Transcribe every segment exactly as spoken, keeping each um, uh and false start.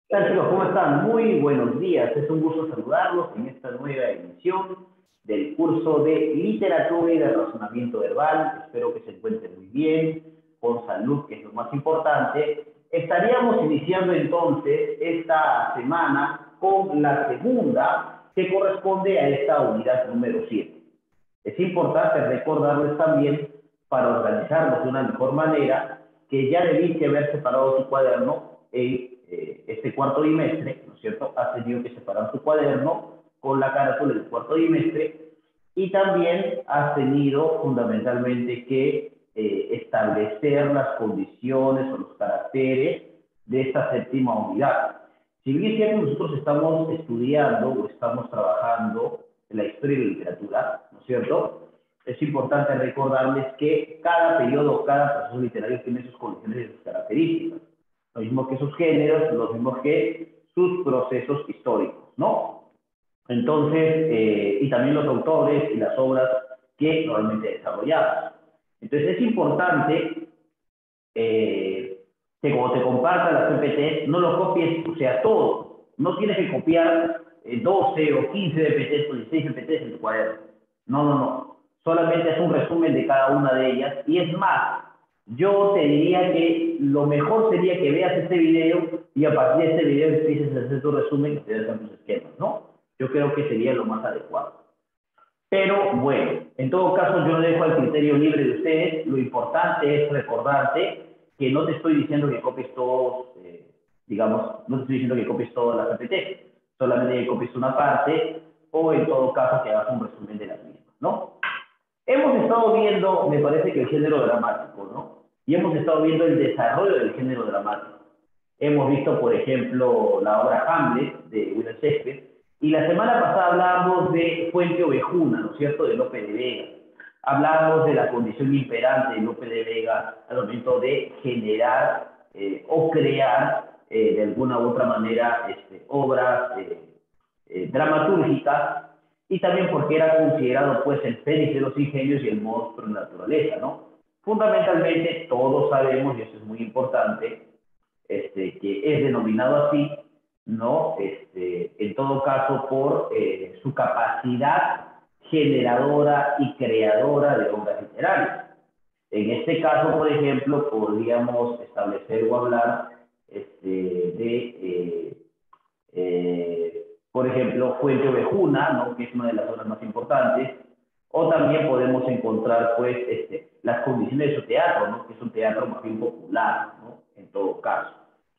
Hola chicos, ¿cómo están? Muy buenos días. Es un gusto saludarlos en esta nueva emisión del curso de literatura y de razonamiento verbal. Espero que se encuentren muy bien, con salud, que es lo más importante. Estaríamos iniciando entonces esta semana con la segunda que corresponde a esta unidad número siete. Es importante recordarles también, para organizarnos de una mejor manera, que ya debiste haber separado tu cuaderno en eh, este cuarto bimestre, ¿no es cierto? Has tenido que separar tu cuaderno con la carátula del cuarto bimestre y también has tenido fundamentalmente que eh, establecer las condiciones o los caracteres de esta séptima unidad. Si bien es cierto, nosotros estamos estudiando o estamos trabajando en la historia y la literatura, ¿no es cierto? Es importante recordarles que cada periodo, cada proceso literario tiene sus condiciones y sus características. Lo mismo que sus géneros, lo mismo que sus procesos históricos, ¿no? Entonces, eh, y también los autores y las obras que normalmente desarrollamos. Entonces, es importante eh, que cuando te compartan las P P T, no lo copies, o sea, todo. No tienes que copiar eh, doce o quince P P Ts o dieciséis P P Ts en tu cuaderno. No, no, no. Solamente es un resumen de cada una de ellas. Y es más, yo te diría que lo mejor sería que veas este video y a partir de este video empieces a hacer tu resumen y te des tus esquemas, ¿no? Yo creo que sería lo más adecuado. Pero bueno, en todo caso yo lo dejo al criterio libre de ustedes. Lo importante es recordarte que no te estoy diciendo que copies todos, eh, digamos, no te estoy diciendo que copies todas las P P T, solamente que copies una parte o en todo caso que hagas un resumen de las mismas, ¿no? Hemos estado viendo, me parece que el género dramático, ¿no? Y hemos estado viendo el desarrollo del género dramático. Hemos visto, por ejemplo, la obra Hamlet de William Shakespeare, y la semana pasada hablábamos de Fuente Ovejuna, ¿no es cierto?, de Lope de Vega. Hablábamos de la condición imperante de Lope de Vega al momento de generar eh, o crear eh, de alguna u otra manera este, obras eh, eh, dramatúrgicas, y también porque era considerado pues el fénix de los ingenios y el monstruo de la naturaleza, ¿no? Fundamentalmente todos sabemos, y eso es muy importante, este, que es denominado así, ¿no? Este, en todo caso, por eh, su capacidad generadora y creadora de obras literarias. En este caso, por ejemplo, podríamos establecer o hablar este, de, eh, eh, por ejemplo, Fuente Ovejuna, ¿no? Que es una de las obras más importantes, o también podemos encontrar, pues, este, las condiciones de su teatro, ¿no? Que es un teatro más bien popular, ¿no? En todo caso.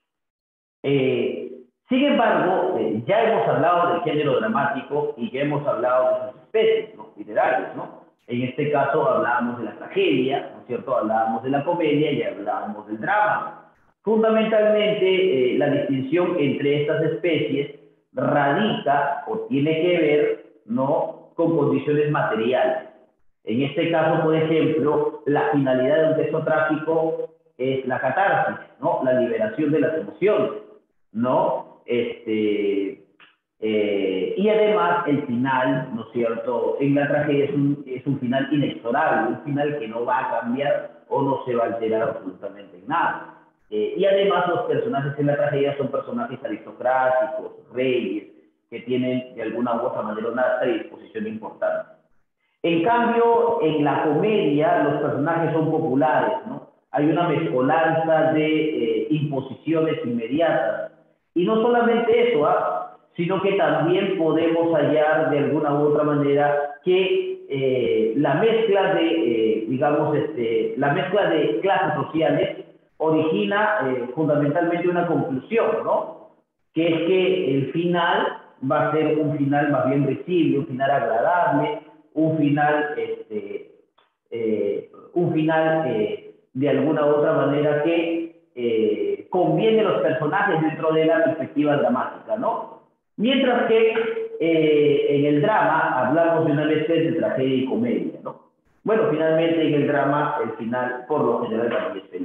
Eh, sin embargo, eh, ya hemos hablado del género dramático y ya hemos hablado de sus especies, ¿no?, literarias, ¿no? En este caso hablábamos de la tragedia, ¿no es cierto? Hablábamos de la comedia y hablábamos del drama. Fundamentalmente, eh, la distinción entre estas especies radica o tiene que ver, ¿no?, con condiciones materiales. En este caso, por ejemplo, la finalidad de un texto trágico es la catarsis, ¿no?, la liberación de las emociones, ¿no? Este, eh, y además el final, ¿no es cierto?, en la tragedia es un, es un final inexorable, un final que no va a cambiar o no se va a alterar absolutamente en nada. Eh, y además los personajes en la tragedia son personajes aristocráticos, reyes, que tienen de alguna u otra manera una predisposición importante. En cambio, en la comedia los personajes son populares, ¿no? Hay una mezcolanza de eh, imposiciones inmediatas. Y no solamente eso, ¿ah?, sino que también podemos hallar de alguna u otra manera que eh, la mezcla de, eh, digamos, este, la mezcla de clases sociales origina eh, fundamentalmente una conclusión, ¿no? Que es que el final va a ser un final más bien visible, un final agradable, un final, este, eh, un final eh, de alguna u otra manera que eh, conviene a los personajes dentro de la perspectiva dramática, ¿no? Mientras que eh, en el drama hablamos de una mezcla de tragedia y comedia, ¿no? Bueno, finalmente en el drama el final por lo general también es feliz.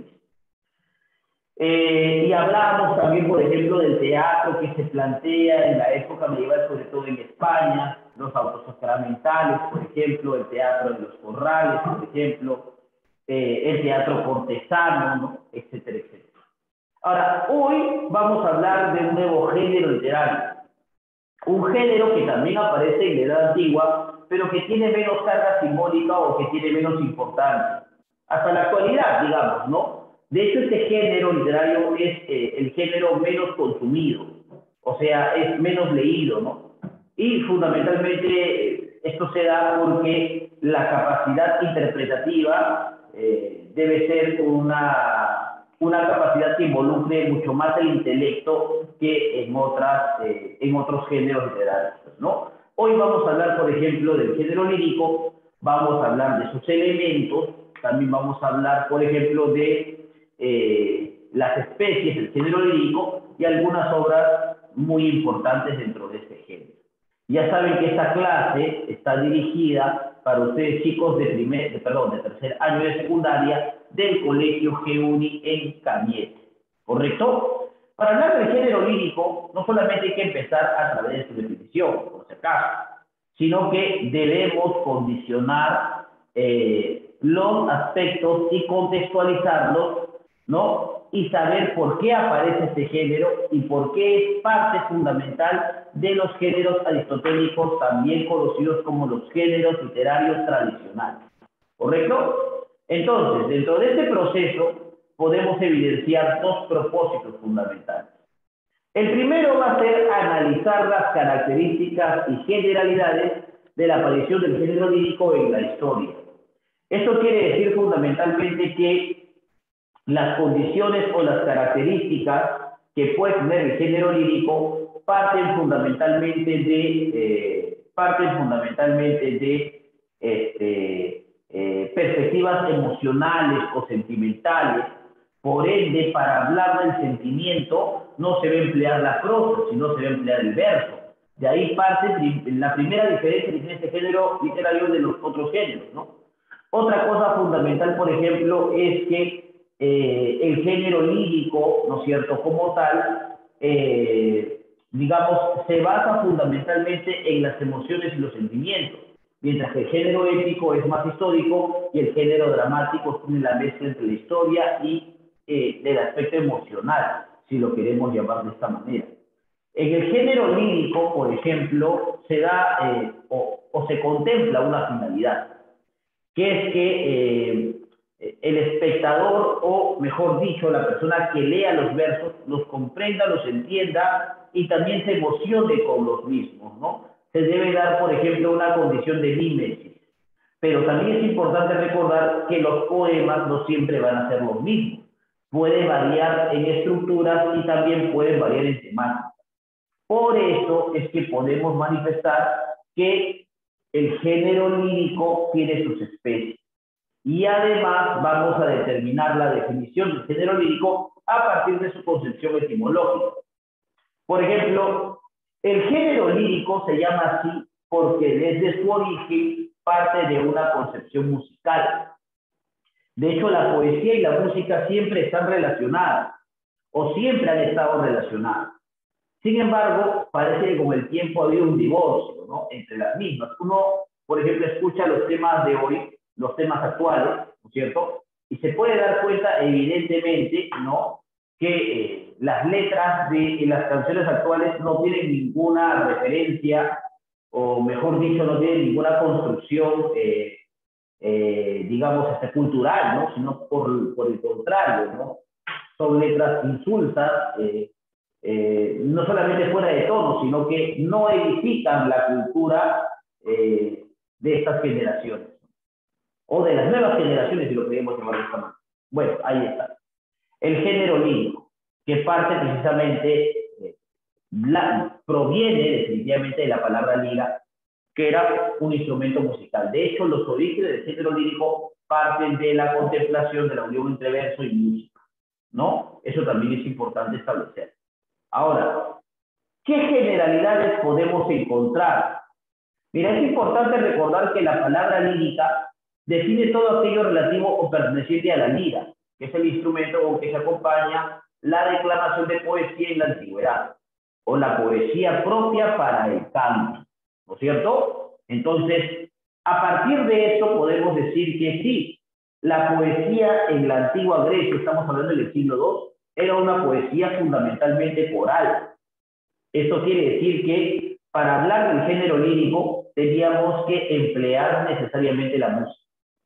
Eh, y hablábamos también, por ejemplo, del teatro que se plantea en la época medieval, sobre todo en España, los autos sacramentales, por ejemplo, el teatro de los corrales, por ejemplo, eh, el teatro cortesano, ¿no?, etcétera, etcétera. Ahora, hoy vamos a hablar de un nuevo género literario. Un género que también aparece en la Edad Antigua, pero que tiene menos carga simbólica o que tiene menos importancia. Hasta la actualidad, digamos, ¿no? De hecho, este género literario es eh, el género menos consumido, o sea, es menos leído, ¿no? Y fundamentalmente eh, esto se da porque la capacidad interpretativa eh, debe ser una, una capacidad que involucre mucho más el intelecto que en, otras, eh, en otros géneros literarios, ¿no? Hoy vamos a hablar, por ejemplo, del género lírico, vamos a hablar de sus elementos, también vamos a hablar, por ejemplo, de eh, las especies del género lírico y algunas obras muy importantes dentro de este género. Ya saben que esta clase está dirigida para ustedes chicos de, primer, de, perdón, de tercer año de secundaria del Colegio GEUNI en Cañete, ¿correcto? Para hablar del género lírico, no solamente hay que empezar a través de su definición, por si acaso, sino que debemos condicionar eh, los aspectos y contextualizarlos, ¿no? Y saber por qué aparece este género y por qué es parte fundamental de los géneros aristotélicos, también conocidos como los géneros literarios tradicionales, ¿correcto? Entonces, dentro de este proceso podemos evidenciar dos propósitos fundamentales. El primero va a ser analizar las características y generalidades de la aparición del género lírico en la historia. Esto quiere decir fundamentalmente que las condiciones o las características que puede tener el género lírico parten fundamentalmente de, eh, parten fundamentalmente de este, eh, perspectivas emocionales o sentimentales. Por ende, para hablar del sentimiento no se va a emplear la prosa, sino se va a emplear el verso. De ahí parte la primera diferencia que tiene este género literario de los otros géneros, ¿no? Otra cosa fundamental, por ejemplo, es que eh, el género lírico, ¿no es cierto?, como tal, eh, digamos, se basa fundamentalmente en las emociones y los sentimientos, mientras que el género épico es más histórico y el género dramático tiene la mezcla entre la historia y eh, del aspecto emocional, si lo queremos llamar de esta manera. En el género lírico, por ejemplo, se da eh, o, o se contempla una finalidad, que es que eh, el espectador, o mejor dicho, la persona que lea los versos, los comprenda, los entienda y también se emocione con los mismos, ¿no? Se debe dar, por ejemplo, una condición de mímesis. Pero también es importante recordar que los poemas no siempre van a ser los mismos. Puede variar en estructuras y también pueden variar en temáticas. Por eso es que podemos manifestar que el género lírico tiene sus especies. Y además vamos a determinar la definición del género lírico a partir de su concepción etimológica. Por ejemplo, el género lírico se llama así porque desde su origen parte de una concepción musical. De hecho, la poesía y la música siempre están relacionadas, o siempre han estado relacionadas. Sin embargo, parece que con el tiempo ha habido un divorcio, ¿no?, entre las mismas. Uno, por ejemplo, escucha los temas de hoy, los temas actuales, ¿no es cierto? Y se puede dar cuenta, evidentemente, ¿no?, que eh, las letras de las canciones actuales no tienen ninguna referencia, o mejor dicho, no tienen ninguna construcción, eh, eh, digamos, este, cultural, ¿no?, sino por, por el contrario, ¿no? Son letras insultas, eh, eh, no solamente fuera de tono, sino que no edifican la cultura eh, de estas generaciones, o de las nuevas generaciones, si lo queremos llamar de esta manera. Bueno, ahí está. El género lírico, que parte precisamente, eh, la, proviene definitivamente de la palabra lira, que era un instrumento musical. De hecho, los orígenes del género lírico parten de la contemplación de la unión entre verso y música, ¿no? Eso también es importante establecer. Ahora, ¿qué generalidades podemos encontrar? Mira, es importante recordar que la palabra lírica define todo aquello relativo o perteneciente a la lira, que es el instrumento con que se acompaña la declamación de poesía en la antigüedad, o la poesía propia para el canto, ¿no es cierto? Entonces, a partir de eso podemos decir que sí, la poesía en la antigua Grecia, estamos hablando del siglo segundo, era una poesía fundamentalmente coral. Esto quiere decir que para hablar del género lírico teníamos que emplear necesariamente la música.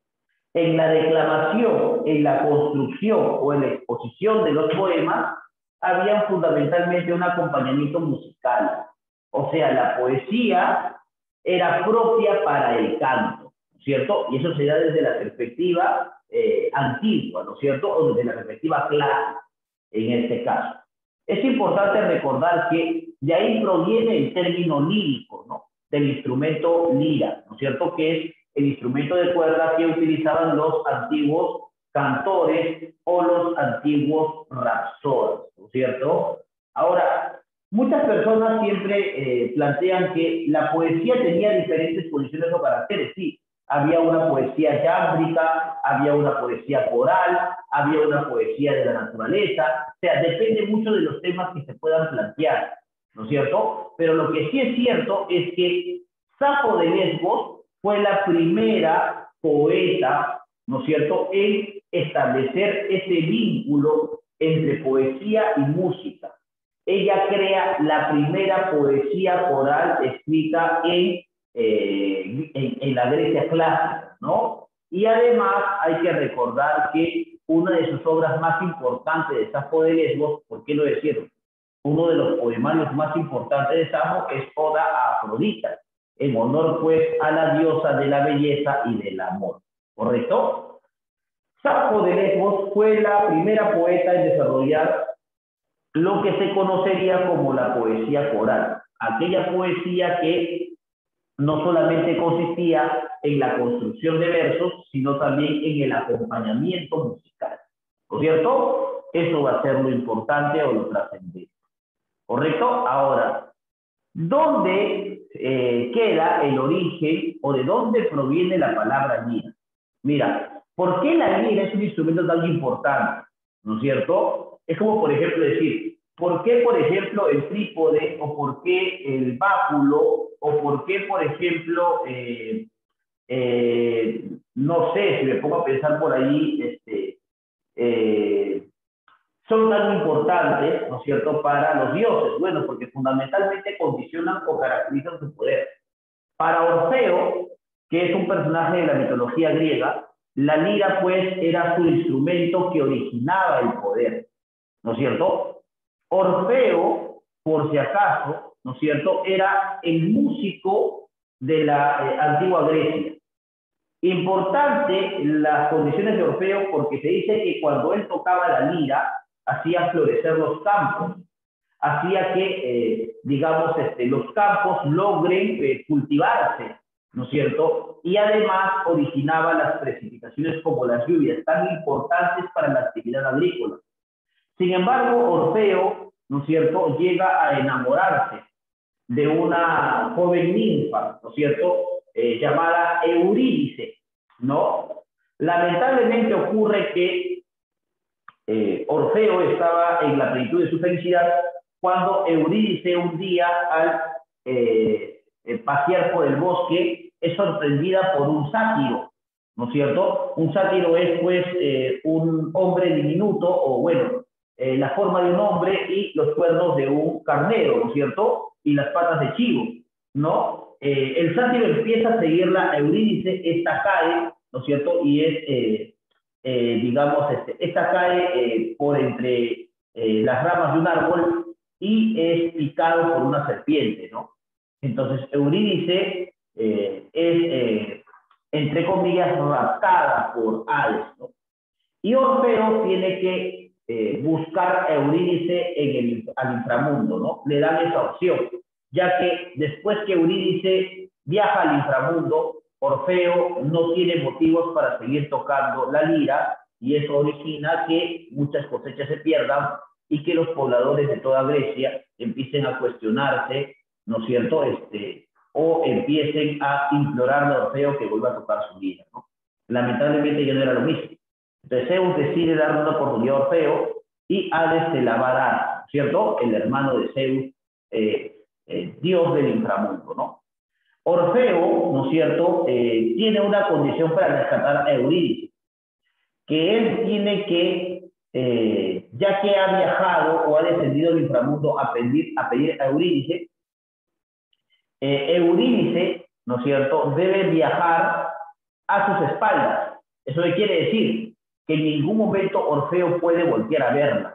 En la declamación, en la construcción o en la exposición de los poemas, había fundamentalmente un acompañamiento musical. O sea, la poesía era propia para el canto, ¿no es cierto? Y eso se da desde la perspectiva eh, antigua, ¿no es cierto? O desde la perspectiva clásica, en este caso. Es importante recordar que de ahí proviene el término lírico, ¿no? Del instrumento lira, ¿no es cierto? Que es el instrumento de cuerda que utilizaban los antiguos cantores o los antiguos rapsodas, ¿no es cierto? Ahora, muchas personas siempre eh, plantean que la poesía tenía diferentes posiciones o caracteres. Sí, había una poesía yámbrica, había una poesía coral, había una poesía de la naturaleza. O sea, depende mucho de los temas que se puedan plantear, ¿no es cierto? Pero lo que sí es cierto es que Safo de Lesbos fue la primera poeta, ¿no es cierto?, en establecer ese vínculo entre poesía y música. Ella crea la primera poesía coral escrita en, eh, en, en la Grecia clásica, ¿no? Y además hay que recordar que una de sus obras más importantes de Safo de Lesbos, ¿por qué lo decirlo? Uno de los poemarios más importantes de Safo es Oda a Afrodita, en honor pues a la diosa de la belleza y del amor, ¿correcto? Safo de Lesbos fue la primera poeta en desarrollar lo que se conocería como la poesía coral, aquella poesía que no solamente consistía en la construcción de versos, sino también en el acompañamiento musical, ¿no es cierto? Eso va a ser lo importante o lo trascendente, ¿correcto? Ahora, ¿dónde eh, queda el origen o de dónde proviene la palabra lira? Mira, ¿por qué la lira es un instrumento tan importante? ¿No es cierto? Es como, por ejemplo, decir, ¿por qué, por ejemplo, el trípode o por qué el báculo o por qué, por ejemplo, eh, eh, no sé, si me pongo a pensar por ahí, este, eh, son tan importantes, ¿no es cierto?, para los dioses? Bueno, porque fundamentalmente condicionan o caracterizan su poder. Para Orfeo, que es un personaje de la mitología griega, la lira, pues, era su instrumento que originaba el poder, ¿no es cierto? Orfeo, por si acaso, ¿no es cierto?, era el músico de la eh, antigua Grecia. Importante las condiciones de Orfeo porque se dice que cuando él tocaba la lira, hacía florecer los campos, hacía que, eh, digamos, este, los campos logren eh, cultivarse, ¿no es cierto? Y además originaba las precipitaciones como las lluvias, tan importantes para la actividad agrícola. Sin embargo, Orfeo, ¿no es cierto?, llega a enamorarse de una joven ninfa, ¿no es cierto?, eh, llamada Eurídice, ¿no? Lamentablemente ocurre que eh, Orfeo estaba en la plenitud de su felicidad cuando Eurídice un día al eh, eh, pasear por el bosque es sorprendida por un sátiro, ¿no es cierto? Un sátiro es pues eh, un hombre diminuto o bueno, eh, la forma de un hombre y los cuernos de un carnero, ¿no es cierto? Y las patas de chivo, ¿no? Eh, el sátiro empieza a seguirla a Eurídice, esta cae, ¿no es cierto? Y es, eh, eh, digamos, este, esta cae eh, por entre eh, las ramas de un árbol y es picado por una serpiente, ¿no? Entonces, Eurídice eh, es, eh, entre comillas, raptada por Hades, ¿no? Y Orfeo tiene que eh, buscar a Eurídice en el al inframundo, ¿no? Le dan esa opción, ya que después que Eurídice viaja al inframundo, Orfeo no tiene motivos para seguir tocando la lira y eso origina que muchas cosechas se pierdan y que los pobladores de toda Grecia empiecen a cuestionarse, ¿no es cierto?, este, o empiecen a implorarle a Orfeo que vuelva a tocar su lira, ¿no? Lamentablemente ya no era lo mismo. Entonces Zeus decide darle una oportunidad a Orfeo y Hades se la va a dar, ¿cierto?, el hermano de Zeus, eh, eh, dios del inframundo, ¿no? Orfeo, ¿no es cierto?, eh, tiene una condición para rescatar a Eurídice, que él tiene que eh, ya que ha viajado o ha descendido al inframundo a pedir a, pedir a Eurídice, eh, Eurídice, ¿no es cierto?, debe viajar a sus espaldas. Eso le quiere decir que en ningún momento Orfeo puede voltear a verla.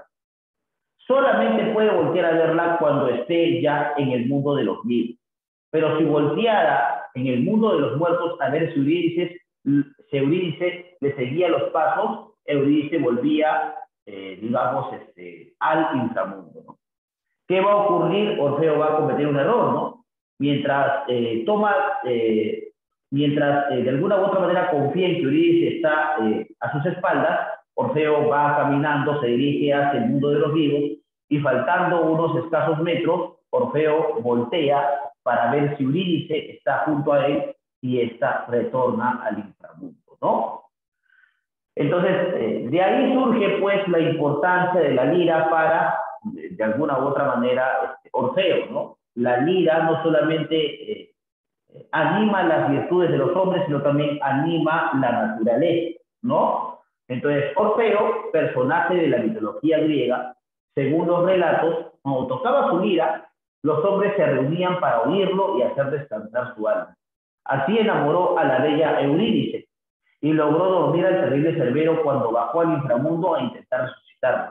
Solamente puede voltear a verla cuando esté ya en el mundo de los vivos. Pero si volteara en el mundo de los muertos a ver si Eurídice, si Eurídice le seguía los pasos, Eurídice volvía, eh, digamos, este, al inframundo, ¿no? ¿Qué va a ocurrir? Orfeo va a cometer un error, ¿no? Mientras eh, toma, eh, mientras eh, de alguna u otra manera confía en que Eurídice está eh, a sus espaldas, Orfeo va caminando, se dirige hacia el mundo de los vivos y faltando unos escasos metros, Orfeo voltea para ver si Eurídice está junto a él y ésta retorna al inframundo, ¿no? Entonces, eh, de ahí surge pues la importancia de la lira para, de, de alguna u otra manera, este, Orfeo, ¿no? La lira no solamente eh, anima las virtudes de los hombres, sino también anima la naturaleza, ¿no? Entonces, Orfeo, personaje de la mitología griega, según los relatos, cuando tocaba su lira, los hombres se reunían para oírlo y hacer descansar su alma. Así enamoró a la bella Eurídice y logró dormir al terrible Cerbero cuando bajó al inframundo a intentar resucitarlo.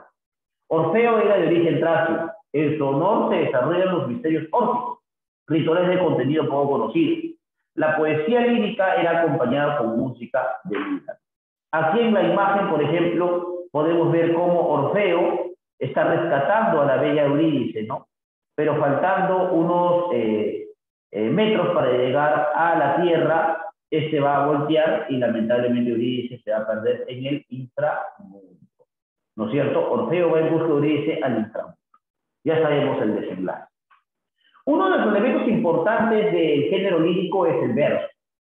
Orfeo era de origen tracio. En su honor se desarrollan los misterios órficos, rituales de contenido poco conocido. La poesía lírica era acompañada con música de lira. Aquí en la imagen, por ejemplo, podemos ver cómo Orfeo está rescatando a la bella Eurídice, ¿no? Pero faltando unos eh, eh, metros para llegar a la tierra, este va a voltear y lamentablemente Eurídice se va a perder en el inframundo, ¿no es cierto? Orfeo va en busca de Eurídice al inframundo. Ya sabemos el desenlace. Uno de los elementos importantes del género lírico es el verso.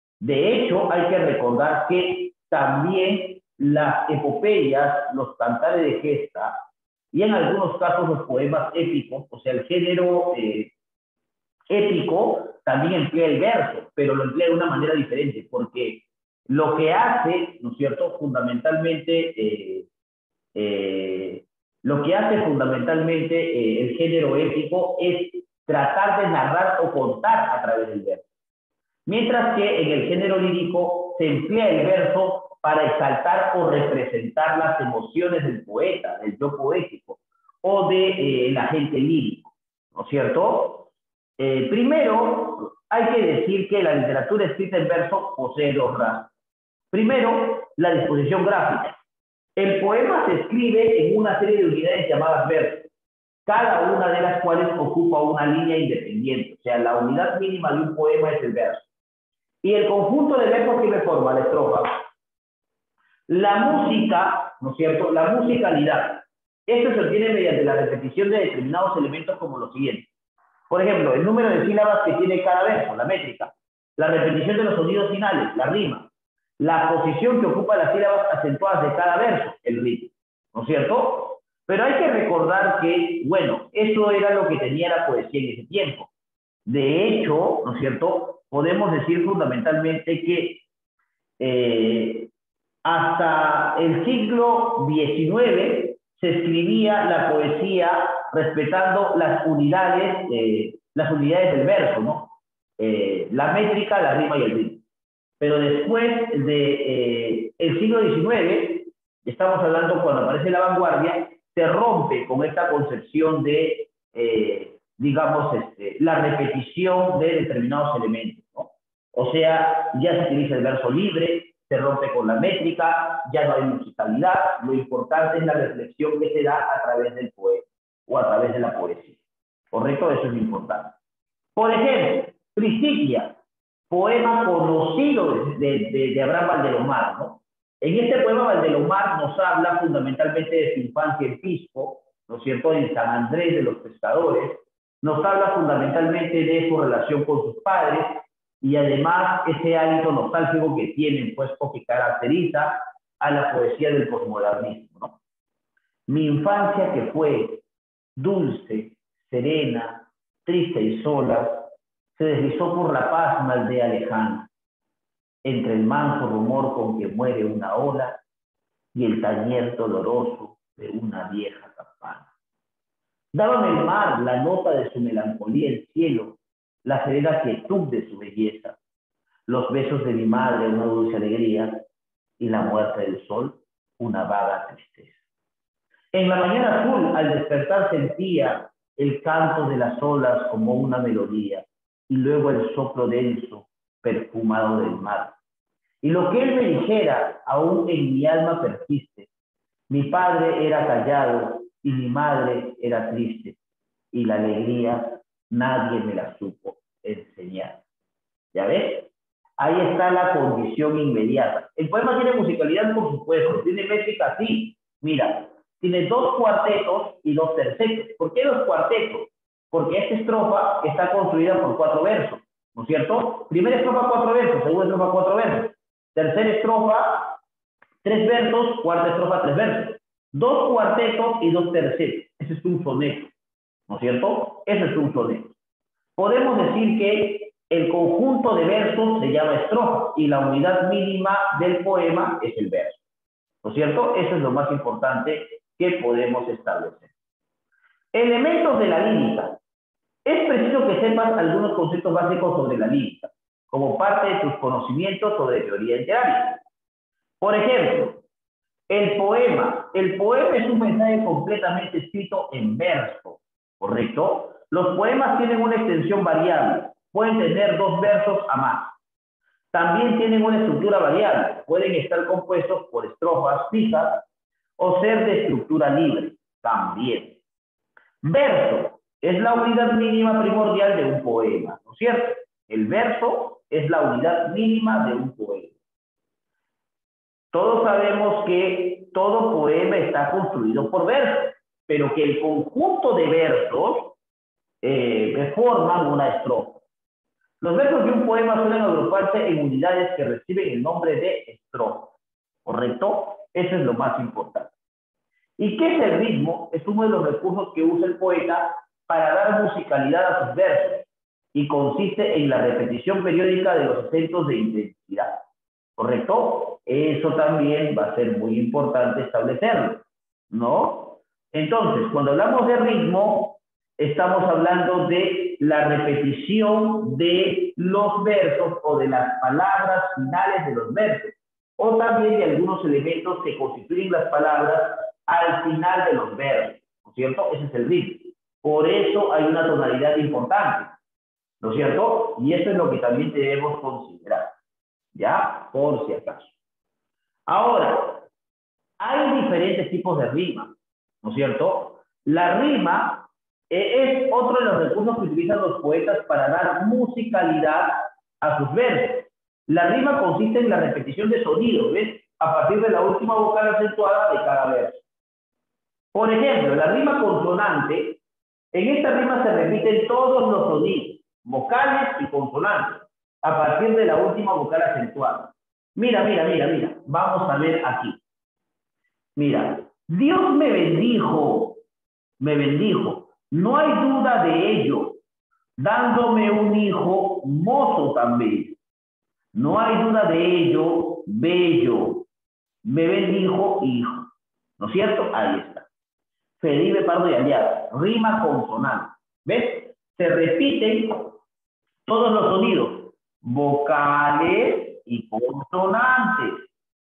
De hecho, hay que recordar que también las epopeyas, los cantares de gesta y en algunos casos los poemas épicos, o sea, el género eh, épico también emplea el verso, pero lo emplea de una manera diferente, porque lo que hace, ¿no es cierto?, fundamentalmente, eh, eh, lo que hace fundamentalmente eh, el género épico es tratar de narrar o contar a través del verso. Mientras que en el género lírico se emplea el verso para exaltar o representar las emociones del poeta, del yo poético, o del de, eh, agente lírico, ¿no es cierto? Eh, primero, hay que decir que la literatura escrita en verso posee dos rasgos. Primero, la disposición gráfica. El poema se escribe en una serie de unidades llamadas versos, cada una de las cuales ocupa una línea independiente. O sea, la unidad mínima de un poema es el verso. Y el conjunto de versos que forma la estrofa. La música, ¿no es cierto? La musicalidad. Esto se obtiene mediante la repetición de determinados elementos como los siguientes. Por ejemplo, el número de sílabas que tiene cada verso, la métrica. La repetición de los sonidos finales, la rima. La posición que ocupa las sílabas acentuadas de cada verso, el ritmo. ¿No es cierto? Pero hay que recordar que, bueno, eso era lo que tenía la poesía en ese tiempo. De hecho, ¿no es cierto?, podemos decir fundamentalmente que eh, hasta el siglo diecinueve se escribía la poesía respetando las unidades, eh, las unidades del verso, ¿no? Eh, la métrica, la rima y el ritmo. Pero después del de, eh, siglo diecinueve, estamos hablando cuando aparece la vanguardia, se rompe con esta concepción de, eh, digamos, este, la repetición de determinados elementos, ¿no? O sea, ya se utiliza el verso libre, se rompe con la métrica, ya no hay musicalidad, lo importante es la reflexión que se da a través del poema o a través de la poesía. ¿Correcto? Eso es importante. Por ejemplo, Tristitia, poema conocido de, de, de Abraham Valdelomar, ¿no? En este poema Valdelomar nos habla fundamentalmente de su infancia en Pisco, ¿no es cierto?, en San Andrés de los Pescadores, nos habla fundamentalmente de su relación con sus padres y además ese hálito nostálgico que tienen, pues, o que caracteriza a la poesía del posmodernismo, ¿no? Mi infancia que fue dulce, serena, triste y sola, se deslizó por la pasma aldea lejana, entre el manso rumor con que muere una ola y el tañer doloroso de una vieja campana. Dábame el mar la nota de su melancolía, el cielo, la serena quietud de su belleza, los besos de mi madre, una dulce alegría, y la muerte del sol, una vaga tristeza. En la mañana azul, al despertar, sentía el canto de las olas como una melodía, y luego el soplo denso, perfumado del mar. Y lo que él me dijera, aún en mi alma persiste. Mi padre era callado y mi madre era triste, y la alegría nadie me la supo enseñar. ¿Ya ves? Ahí está la condición inmediata. El poema tiene musicalidad, por supuesto, tiene métrica, sí. Mira, tiene dos cuartetos y dos tercetos. ¿Por qué dos cuartetos? Porque esta estrofa está construida por cuatro versos, ¿no es cierto? Primera estrofa, cuatro versos, segunda estrofa, cuatro versos. Tercera estrofa, tres versos, cuarta estrofa, tres versos. Dos cuartetos y dos tercetos. Ese es un soneto, ¿no es cierto? Ese es un soneto. Podemos decir que el conjunto de versos se llama estrofa y la unidad mínima del poema es el verso, ¿no es cierto? Eso es lo más importante que podemos establecer. Elementos de la lírica. Es preciso que sepas algunos conceptos básicos sobre la lírica, como parte de tus conocimientos sobre teoría literaria. Por ejemplo, el poema. El poema es un mensaje completamente escrito en verso, ¿correcto? Los poemas tienen una extensión variable. Pueden tener dos versos a más. También tienen una estructura variable. Pueden estar compuestos por estrofas fijas o ser de estructura libre. También. Verso es la unidad mínima primordial de un poema, ¿no es cierto? El verso es la unidad mínima de un poema. Todos sabemos que todo poema está construido por versos, pero que el conjunto de versos eh, forman una estrofa. Los versos de un poema suelen agruparse en unidades que reciben el nombre de estrofa, ¿correcto? Eso es lo más importante. ¿Y qué es el ritmo? Es uno de los recursos que usa el poeta para dar musicalidad a sus versos y consiste en la repetición periódica de los acentos de intensidad, ¿correcto? Eso también va a ser muy importante establecerlo, ¿no? Entonces, cuando hablamos de ritmo, estamos hablando de la repetición de los versos o de las palabras finales de los versos, o también de algunos elementos que constituyen las palabras al final de los versos, ¿no es cierto? Ese es el ritmo. Por eso hay una tonalidad importante, ¿no es cierto? Y eso es lo que también debemos considerar, ¿ya? Por si acaso. Ahora, hay diferentes tipos de rima, ¿no es cierto? La rima eh, es otro de los recursos que utilizan los poetas para dar musicalidad a sus versos. La rima consiste en la repetición de sonidos, ¿ves? A partir de la última vocal acentuada de cada verso. Por ejemplo, la rima consonante, en esta rima se repiten todos los sonidos, vocales y consonantes, a partir de la última vocal acentuada. Mira, mira, mira, mira, vamos a ver aquí. Mira, Dios me bendijo, me bendijo, no hay duda de ello, dándome un hijo mozo también. No hay duda de ello, bello, me bendijo hijo. ¿No es cierto? Ahí está. Felipe Pardo y Aliaga, rima consonante. ¿Ves? Se repiten todos los sonidos, vocales y consonantes.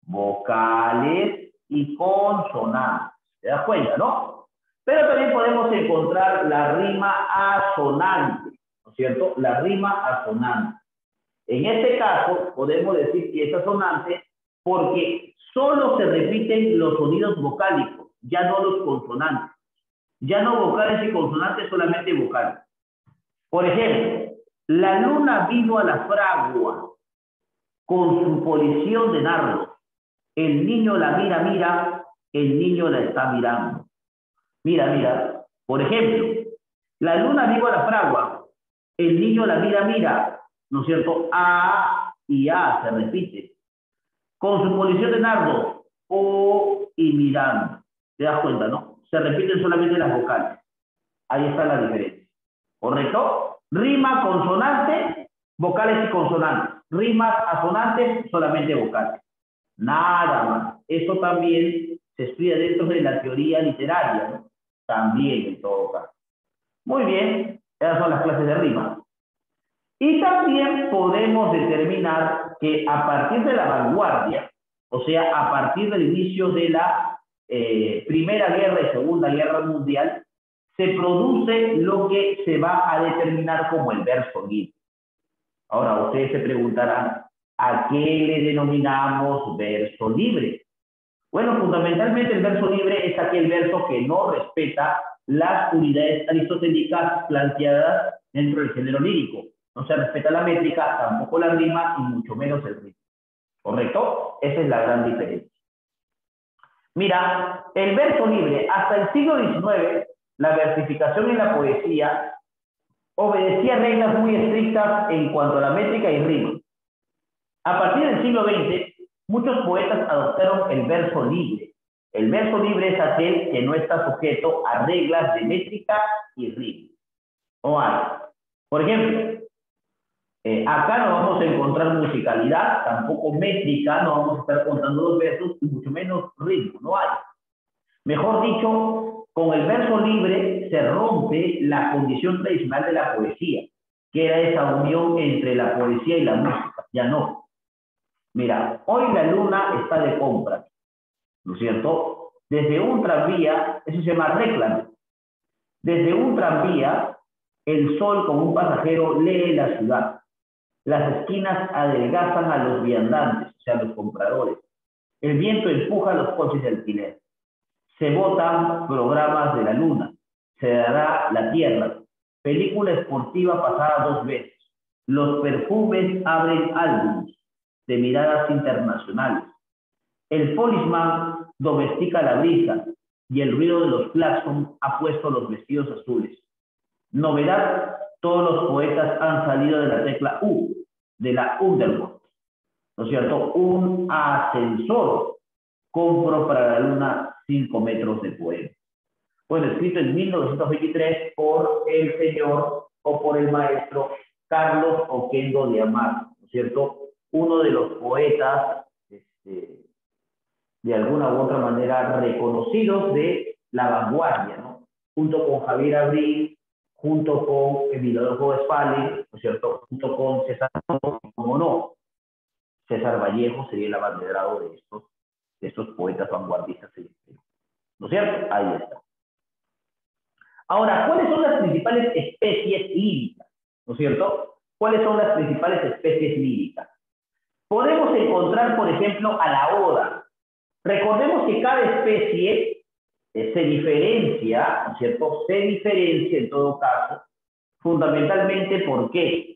Vocales y consonantes. ¿Te das cuenta, no? Pero también podemos encontrar la rima asonante, ¿no es cierto? La rima asonante. En este caso, podemos decir que es asonante porque solo se repiten los sonidos vocálicos, ya no los consonantes. Ya no vocales y consonantes, solamente vocales. Por ejemplo, la luna vino a la fragua con su polición de nardos. El niño la mira, mira, el niño la está mirando. Mira, mira. Por ejemplo, la luna vino a la fragua, el niño la mira, mira. ¿No es cierto? A y A se repite. Con su polición de nardo, O y mirando. ¿Te das cuenta, no? Se repiten solamente las vocales. Ahí está la diferencia. ¿Correcto? Rima consonante, vocales y consonantes. Rimas asonantes, solamente vocales. Nada más. Eso también se estudia dentro de la teoría literaria, ¿no? También, en todo caso. Muy bien, esas son las clases de rima. Y también podemos determinar que a partir de la vanguardia, o sea, a partir del inicio de la eh, Primera Guerra y Segunda Guerra Mundial, se produce lo que se va a determinar como el verso libre. Ahora, ustedes se preguntarán, ¿a qué le denominamos verso libre? Bueno, fundamentalmente el verso libre es aquel verso que no respeta las unidades aristotélicas planteadas dentro del género lírico. No se respeta la métrica, tampoco la rima y mucho menos el ritmo. ¿Correcto? Esa es la gran diferencia. Mira, el verso libre, hasta el siglo diecinueve, la versificación en la poesía obedecía reglas muy estrictas en cuanto a la métrica y rima. A partir del siglo veinte, muchos poetas adoptaron el verso libre. El verso libre es aquel que no está sujeto a reglas de métrica y ritmo. No hay. Por ejemplo, eh, acá no vamos a encontrar musicalidad, tampoco métrica, no vamos a estar contando los versos, y mucho menos ritmo, no hay. Mejor dicho, con el verso libre se rompe la condición tradicional de la poesía, que era esa unión entre la poesía y la música. Ya no. Mira, hoy la luna está de compra, ¿no es cierto? Desde un tranvía, eso se llama réclame. Desde un tranvía, el sol con un pasajero lee la ciudad. Las esquinas adelgazan a los viandantes, o sea, a los compradores. El viento empuja los coches de alquiler. Se votan programas de la luna. Se dará la tierra. Película esportiva pasada dos veces. Los perfumes abren álbumes de miradas internacionales. El policeman domestica la brisa y el ruido de los claxons ha puesto los vestidos azules. Novedad, todos los poetas han salido de la tecla U, de la Underworld, ¿no es cierto? Un ascensor. Compro para la luna cinco metros de poema. Bueno, escrito en mil novecientos veintitrés por el señor o por el maestro Carlos Oquendo de Amar, ¿no es cierto? Uno de los poetas, este, de alguna u otra manera, reconocidos de la vanguardia, ¿no? Junto con Javier Abril, junto con Emilio Adolfo Westphalen, ¿no es cierto? Junto con César, como no, César Vallejo sería el abanderado de estos, de estos poetas vanguardistas, ¿no es cierto? Ahí está. Ahora, ¿cuáles son las principales especies líricas? ¿No es cierto? ¿Cuáles son las principales especies líricas? Podemos encontrar, por ejemplo, a la oda. Recordemos que cada especie eh, se diferencia, ¿no es cierto? Se diferencia en todo caso, fundamentalmente porque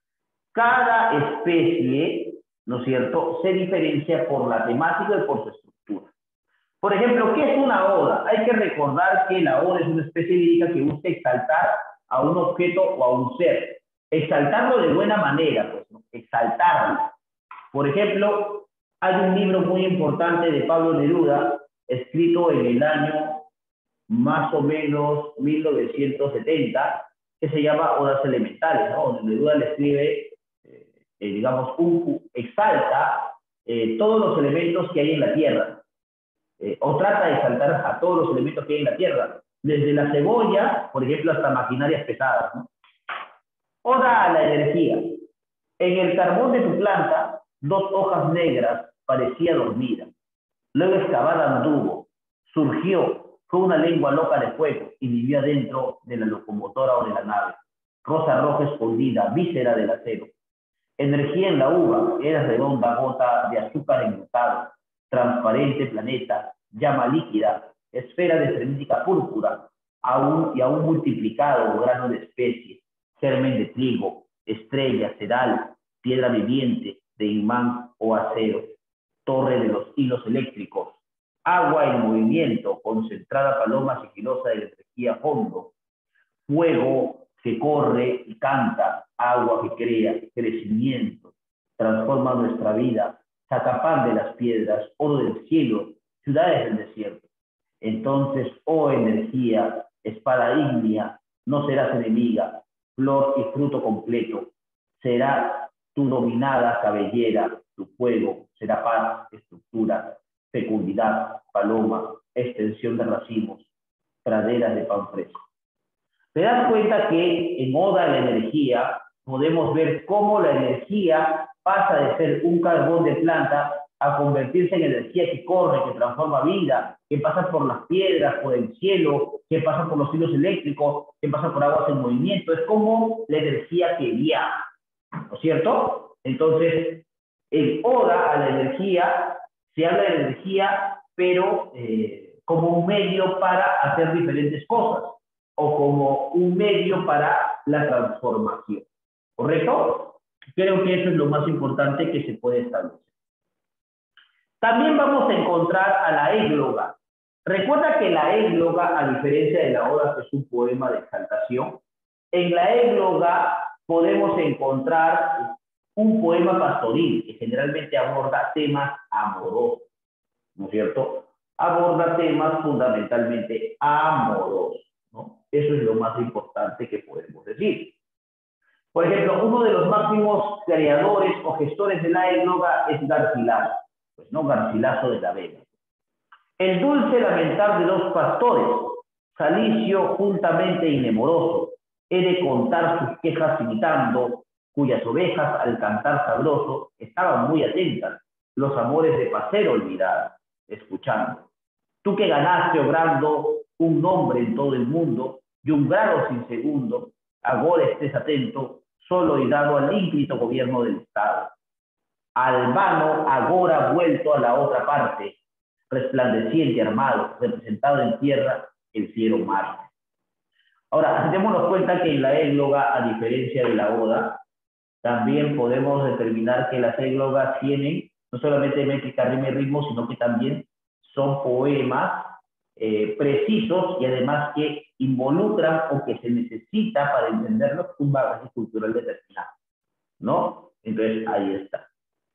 cada especie, ¿no es cierto?, se diferencia por la temática y por su estructura. Por ejemplo, ¿qué es una oda? Hay que recordar que la oda es una especie lírica que busca exaltar a un objeto o a un ser. Exaltarlo de buena manera, pues, ¿no? Exaltarlo. Por ejemplo, hay un libro muy importante de Pablo Neruda, escrito en el año más o menos mil novecientos setenta, que se llama Odas Elementales, ¿no? Donde Neruda le escribe, eh, eh, digamos, un, exalta eh, todos los elementos que hay en la Tierra. Eh, o trata de exaltar a todos los elementos que hay en la Tierra, desde la cebolla, por ejemplo, hasta maquinarias pesadas, ¿no? Oda a la energía. En el carbón de tu planta, dos hojas negras parecía dormida. Luego excavada anduvo, surgió, fue una lengua loca de fuego y vivió adentro de la locomotora o de la nave. Rosa roja escondida, víscera del acero. Energía en la uva, era redonda gota de azúcar enlutado. Transparente planeta, llama líquida, esfera de frenética púrpura, aún y aún multiplicado grano de especie, germen de trigo, estrella, sedal, piedra viviente, de imán o acero, torre de los hilos eléctricos, agua en movimiento, concentrada paloma sigilosa de la energía fondo, fuego que corre y canta, agua que crea, crecimiento, transforma nuestra vida, Zacapán de las piedras, oro del cielo, ciudades del desierto. Entonces, oh energía, espada ígnea, no serás enemiga, flor y fruto completo. Será tu dominada cabellera, tu fuego, será paz, estructura. fecundidad, paloma, extensión de racimos, praderas de pan fresco. ¿Te das cuenta que en Oda a la energía podemos ver cómo la energía pasa de ser un carbón de planta a convertirse en energía que corre, que transforma vida, que pasa por las piedras, por el cielo, que pasa por los hilos eléctricos, que pasa por aguas en movimiento? Es como la energía que viaja, ¿no es cierto? Entonces, en Oda a la energía se habla de energía, pero eh, como un medio para hacer diferentes cosas, o como un medio para la transformación. ¿Correcto? Creo que eso es lo más importante que se puede establecer. También vamos a encontrar a la égloga. Recuerda que la égloga, a diferencia de la Oda, que es un poema de exaltación, en la égloga podemos encontrar un poema pastoril que generalmente aborda temas amorosos, ¿no es cierto? Aborda temas fundamentalmente amorosos, ¿no? Eso es lo más importante que podemos decir. Por ejemplo, uno de los máximos creadores o gestores de la égloga es Garcilaso, pues no, Garcilaso de la Vega. El dulce lamentar de dos pastores, Salicio juntamente inemoroso, he de contar sus quejas imitando, cuyas ovejas al cantar sabroso estaban muy atentas, los amores de pasero olvidadas, escuchando. Tú que ganaste obrando un nombre en todo el mundo y un grado sin segundo, agora estés atento, solo y dado al ínclito gobierno del Estado. Albano agora vuelto a la otra parte, resplandeciente armado, representado en tierra el fiero Marte. Ahora, démonos cuenta que en la égloga, a diferencia de la Oda, también podemos determinar que las églogas tienen no solamente métrica, rima y ritmo, sino que también son poemas eh, precisos y además que involucran o que se necesita para entenderlos un bagaje cultural determinado, ¿no? Entonces, ahí está.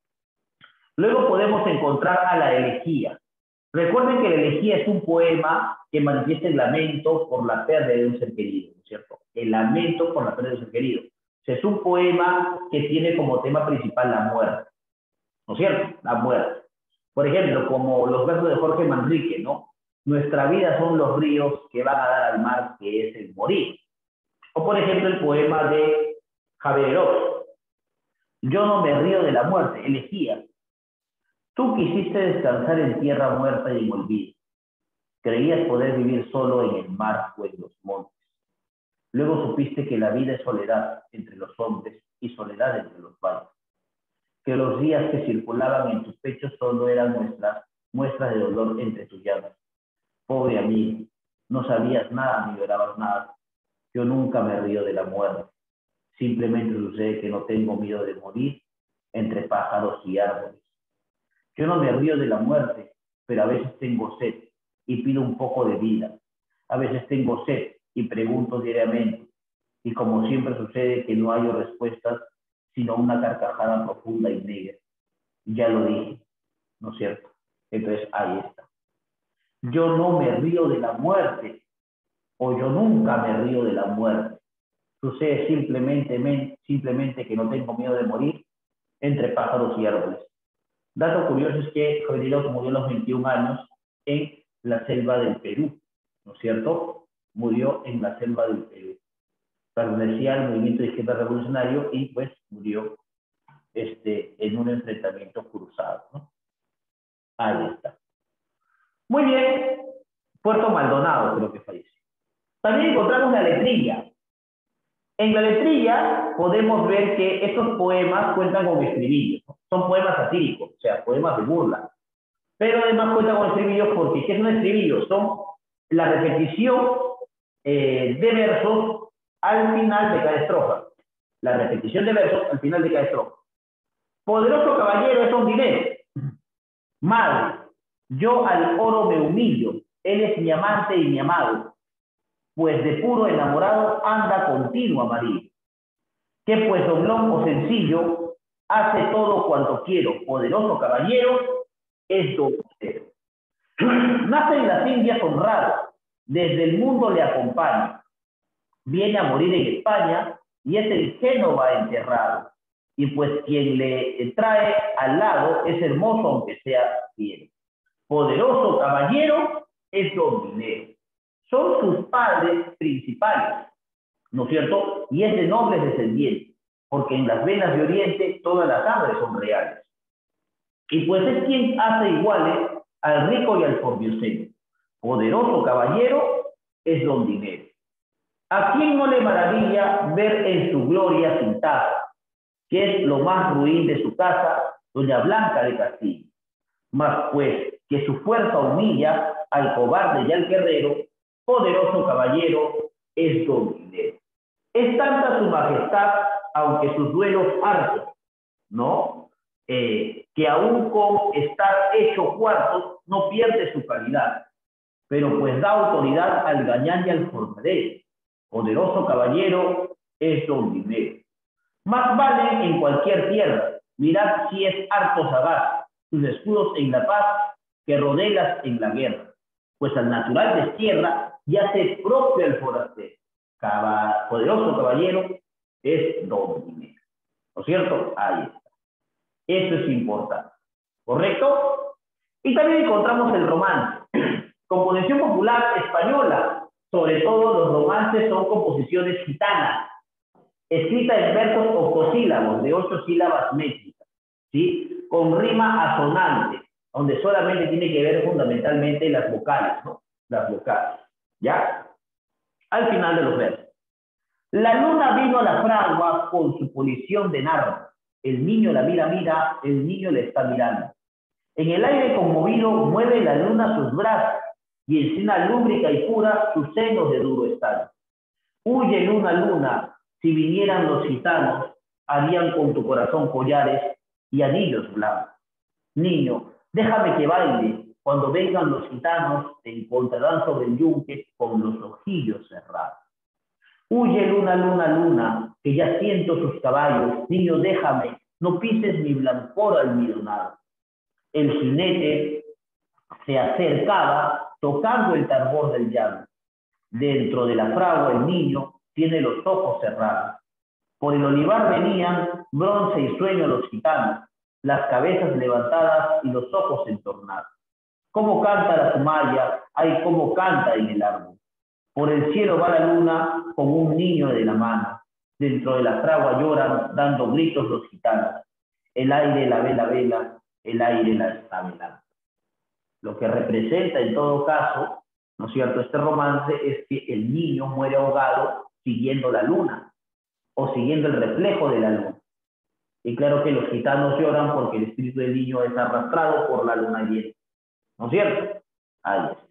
Luego podemos encontrar a la elegía. Recuerden que la elegía es un poema que manifiesta el lamento por la pérdida de un ser querido, ¿no es cierto? El lamento por la pérdida de un ser querido. O sea, es un poema que tiene como tema principal la muerte, ¿no es cierto? La muerte. Por ejemplo, como los versos de Jorge Manrique, ¿no? Nuestra vida son los ríos que van a dar al mar, que es el morir. O por ejemplo, el poema de Javier Herodes. Yo no me río de la muerte, elegía. Tú quisiste descansar en tierra muerta y en olvido. Creías poder vivir solo en el mar o en los montes. Luego supiste que la vida es soledad entre los hombres y soledad entre los valles. Que los días que circulaban en tus pechos solo eran nuestras muestras de dolor entre tus llagas. Pobre amigo, no sabías nada ni llorabas nada. Yo nunca me río de la muerte. Simplemente sucede que no tengo miedo de morir entre pájaros y árboles. Yo no me río de la muerte, pero a veces tengo sed y pido un poco de vida. A veces tengo sed y pregunto diariamente. Y como siempre sucede que no hallo respuestas, sino una carcajada profunda y negra. Ya lo dije, ¿no es cierto? Entonces ahí está. Yo no me río de la muerte, o yo nunca me río de la muerte. Sucede simplemente, simplemente que no tengo miedo de morir entre pájaros y árboles. Dato curioso es que Javier Herodes murió a los veintiún años en la selva del Perú, ¿no es cierto? Murió en la selva del Perú. Pertenecía al movimiento de izquierda revolucionario y pues murió este, en un enfrentamiento cruzado, ¿no? Ahí está. Muy bien. Puerto Maldonado creo que falleció. También encontramos la letrilla. En la letrilla podemos ver que estos poemas cuentan con estribillos, ¿no? Son poemas satíricos, o sea, poemas de burla. Pero además cuentan con estribillos porque, ¿qué son estribillos? Son la repetición eh, de versos al final de cada estrofa. La repetición de versos al final de cada estrofa. Poderoso caballero es un dinero. Madre, yo al oro me humillo. Él es mi amante y mi amado. Pues de puro enamorado anda continuo amarillo. Que pues doblón o sencillo hace todo cuanto quiero. Poderoso caballero es doblero. Nace en las Indias honrado. Desde el mundo le acompaña. Viene a morir en España y es en Génova enterrado. Y pues quien le trae al lado es hermoso aunque sea fiel. Poderoso caballero es don dinero. Son sus padres principales, ¿no es cierto? Y es de nobles descendientes, porque en las venas de Oriente todas las sangres son reales. Y pues es quien hace iguales al rico y al pordiosero. Poderoso caballero es don dinero. ¿A quién no le maravilla ver en su gloria sin taza, que es lo más ruin de su casa, doña Blanca de Castilla? Mas pues que su fuerza humilla al cobarde y al guerrero, poderoso caballero es don dinero. Es tanta su majestad, aunque sus duelos hartos, ¿no? Eh, que aún con estar hecho cuartos, no pierde su calidad, pero pues da autoridad al gañán y al jornalero. Poderoso caballero es don dinero. Más valen en cualquier tierra, mirad si es harto sagaz, sus escudos en la paz, que rodelas en la guerra. Pues al natural destierra y hace propio el forastero. Caba, poderoso caballero es don dinero. ¿No es cierto? Ahí está. Eso es importante. ¿Correcto? Y también encontramos el romance. Composición popular española. Sobre todo los romances son composiciones gitanas, escritas en versos octosílabos de ocho sílabas métricas, ¿sí? Con rima asonante, donde solamente tiene que ver fundamentalmente las vocales, ¿no? Las vocales, ¿ya? Al final de los versos. La luna vino a la fragua con su polición de nardo. El niño la mira, mira, el niño le está mirando. En el aire conmovido mueve la luna sus brazos y encina lúbrica y pura sus senos de duro estado. Huye luna, luna, si vinieran los gitanos, harían con tu corazón collares y anillos blancos. Niño, déjame que baile, cuando vengan los gitanos te encontrarán sobre el yunque con los ojillos cerrados. Huye luna, luna, luna, que ya siento sus caballos. Niño, déjame, no pises mi blancor almidonado. El jinete se acercaba tocando el tambor del llano. Dentro de la fragua el niño tiene los ojos cerrados. Por el olivar venían bronce y sueño los gitanos, las cabezas levantadas y los ojos entornados. Cómo canta la sumaya, ay, cómo canta en el árbol. Por el cielo va la luna con un niño de la mano. Dentro de la fragua lloran dando gritos los gitanos. El aire la vela vela, el aire la está velando. Lo que representa en todo caso, ¿no es cierto?, este romance es que el niño muere ahogado siguiendo la luna o siguiendo el reflejo de la luna. Y claro que los gitanos lloran porque el espíritu del niño es arrastrado por la luna llena. ¿No es cierto? Ahí está.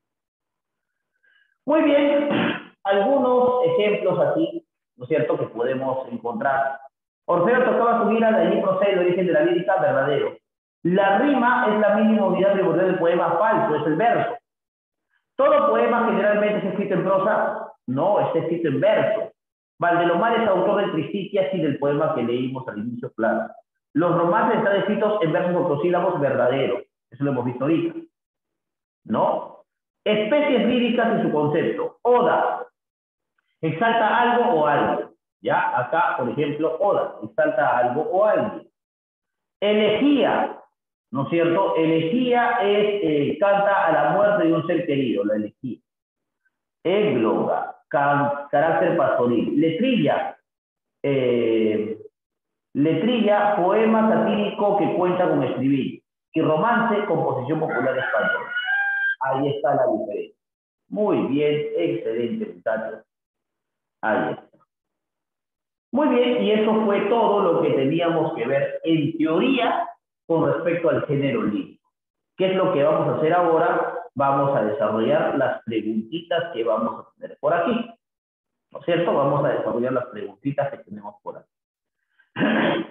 Muy bien, algunos ejemplos aquí, ¿no es cierto?, que podemos encontrar. Orfeo tocaba su lira, de allí procede el origen de la lírica verdadero. La rima es la mínima unidad de borde del poema falso, es el verso. ¿Todo poema generalmente está escrito en prosa? No, está escrito en verso. Valdelomar es autor del Tristicias y del poema que leímos al inicio, claro. Los romances están escritos en versos octosílabos verdaderos. Eso lo hemos visto ahorita. ¿No? Especies líricas y su concepto. Oda. Exalta algo o alguien. ¿Ya? Acá, por ejemplo, oda. Exalta algo o alguien. Elegía. ¿No es cierto? Elegía es, eh, canta a la muerte de un ser querido, la elegía. Égloga, carácter pastoril. Letrilla, eh, letrilla, poema satírico que cuenta con escribir. Y romance, composición popular española. Ahí está la diferencia. Muy bien, excelente, muchachos. Ahí está. Muy bien, y eso fue todo lo que teníamos que ver en teoría con respecto al género lírico. ¿Qué es lo que vamos a hacer ahora? Vamos a desarrollar las preguntitas que vamos a tener por aquí. ¿No es cierto? Vamos a desarrollar las preguntitas que tenemos por aquí.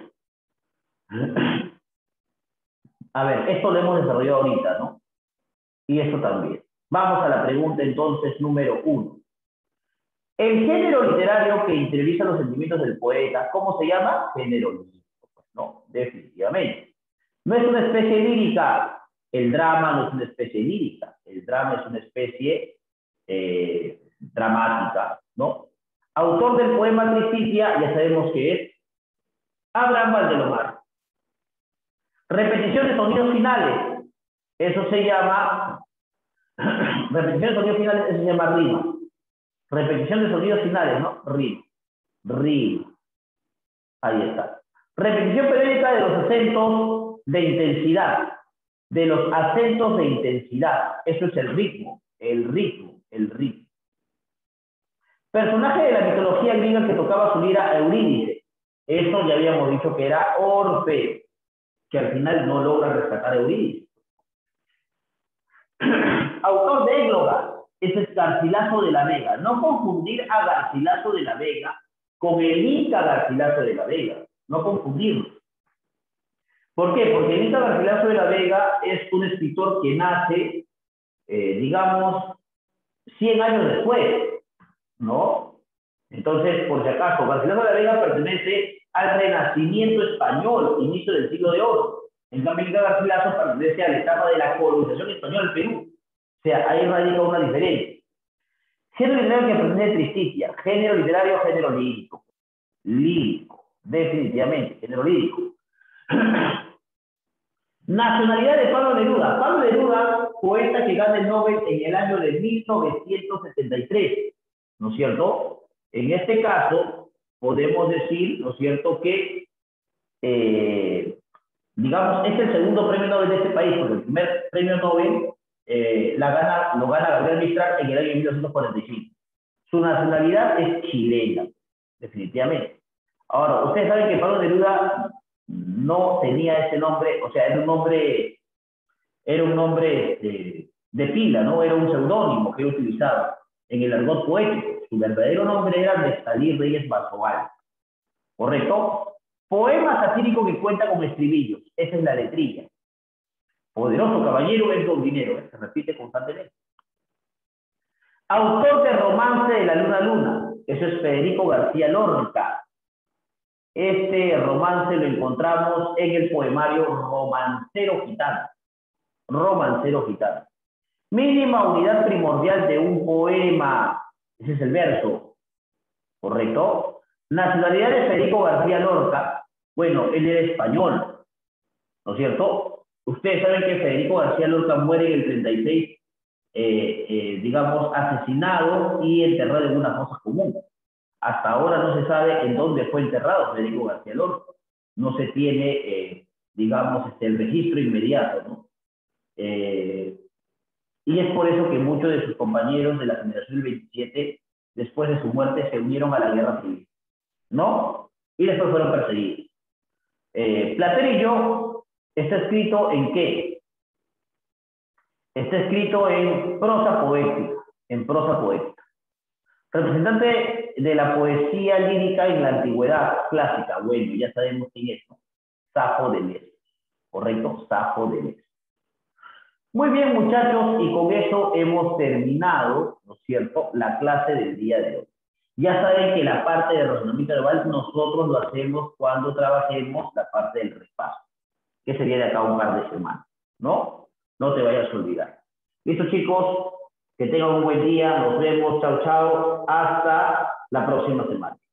A ver, esto lo hemos desarrollado ahorita, ¿no? Y esto también. Vamos a la pregunta entonces número uno. El género literario que interioriza los sentimientos del poeta, ¿cómo se llama? Género lírico. Pues no, definitivamente. No es una especie lírica. El drama no es una especie lírica. El drama es una especie eh, dramática, ¿no? Autor del poema Tristicia, ya sabemos que es Abraham Valdelomar. Repetición de sonidos finales. Eso se llama, repetición de sonidos finales, eso se llama rima. Repetición de sonidos finales, ¿no? Rima. Rima. Ahí está. Repetición periódica de los acentos de intensidad. De los acentos de intensidad. Eso es el ritmo. El ritmo. El ritmo. Personaje de la mitología griega que tocaba su lira a Eurídice. Eso ya habíamos dicho que era Orfeo, que al final no logra rescatar a Eurídice. Autor de Égloga, ese es Garcilaso de la Vega. No confundir a Garcilaso de la Vega con el Inca Garcilaso de la Vega. No confundirlo. ¿Por qué? Porque el Inca Garcilaso de la Vega es un escritor que nace, eh, digamos, cien años después, ¿no? Entonces, por si acaso, Garcilaso de la Vega pertenece al Renacimiento español, inicio del siglo de oro. En cambio, Inca Garcilaso pertenece a la etapa de la colonización española del Perú. O sea, ahí radica una diferencia. Género literario que pertenece a Tristitia. Género literario, género lírico. Lírico, definitivamente, género lírico. Nacionalidad de Pablo Neruda. Pablo Neruda, poeta que gana el Nobel en el año de mil novecientos setenta y tres, ¿no es cierto? En este caso, podemos decir, ¿no es cierto?, que, eh, digamos, es el segundo premio Nobel de este país, porque el primer premio Nobel eh, la gana, lo gana Gabriel Mistral en el año mil novecientos cuarenta y cinco. Su nacionalidad es chilena, definitivamente. Ahora, ustedes saben que Pablo Neruda no tenía ese nombre, o sea, era un nombre, era un nombre de, de pila, ¿no? Era un seudónimo que él utilizaba en el argot poético. Su verdadero nombre era Neftalí Reyes Barzoal, ¿correcto? Poema satírico que cuenta con estribillos, esa es la letrilla. Poderoso caballero es don dinero, ¿eh? Se repite constantemente. Autor de Romance de la Luna Luna, eso es Federico García Lorca. Este romance lo encontramos en el poemario Romancero Gitano. Romancero Gitano. Mínima unidad primordial de un poema. Ese es el verso. ¿Correcto? Nacionalidad de Federico García Lorca. Bueno, él era español. ¿No es cierto? Ustedes saben que Federico García Lorca muere en el treinta y seis, eh, eh, digamos, asesinado y enterrado en una fosa común. Hasta ahora no se sabe en dónde fue enterrado Federico García Lorca. No se tiene, eh, digamos, este, el registro inmediato, ¿no? Eh, y es por eso que muchos de sus compañeros de la generación del veintisiete, después de su muerte, se unieron a la guerra civil, ¿no? Y después fueron perseguidos. Eh, Platerillo está escrito ¿en qué? Está escrito en prosa poética, en prosa poética. Representante de la poesía lírica en la antigüedad clásica. Bueno, ya sabemos quién es, ¿no? Safo de Lesbos, ¿correcto? Safo de Lesbos. Muy bien, muchachos, y con eso hemos terminado, ¿no es cierto?, la clase del día de hoy. Ya saben que la parte de razonamiento verbal nosotros lo hacemos cuando trabajemos la parte del repaso, que sería de acá a un par de semanas, ¿no? No te vayas a olvidar. ¿Listo, chicos? Que tengan un buen día, nos vemos, chao, chao, hasta la próxima semana.